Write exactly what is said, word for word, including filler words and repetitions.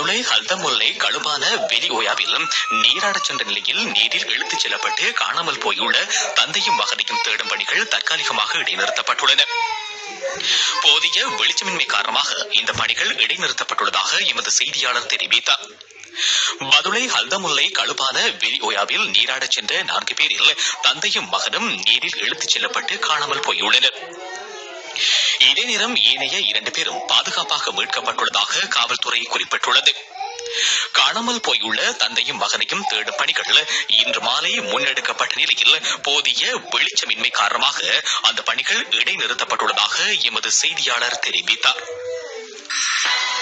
பதுளை ஹல்தமுல்லை கழுபான வெளியோயாவில் நீராடச் சென்ற நிலையில் நீரில் இழுத்துச் செல்லப்பட்டு காணாமல் போயுள்ள தந்தையும் மகனையும் தேடும் பணிகள் தற்காலிகமாக இடைநிறுத்தப்பட்டுள்ளன. போதிய வெளிச்சமின்மை காரணமாக இந்த பணிகள் இடைநிறுத்தப்பட்டுள்ளதாக எமது செய்தியாளர் தெரிவித்தார். பதுளை ஹல்தமுல்லை கழுபான வெளியோயாவில் நீராடச் சென்ற நான்கு பேரில் தந்தையும் மகனும் நீரில் இழுத்துச் செல்லப்பட்டு காணாமல் போயுள்ளனர். இதே நேரம் ஏனைய இரண்டு பேரும் பாதுகாப்பாக மீட்கப்பட்டுள்ளதாக காவல்துறை குறிப்பிட்டுள்ளது. காணாமல் போயுள்ள தந்தையும் மகனையும் தேடும் பணிகள் இன்று மாலை முன்னெடுக்கப்பட்ட நிலையில் போதிய வெளிச்சமின்மை காரணமாக அந்த பணிகள் இடைநிறுத்தப்பட்டுள்ளதாக எமது செய்தியாளர் தெரிவித்தார்.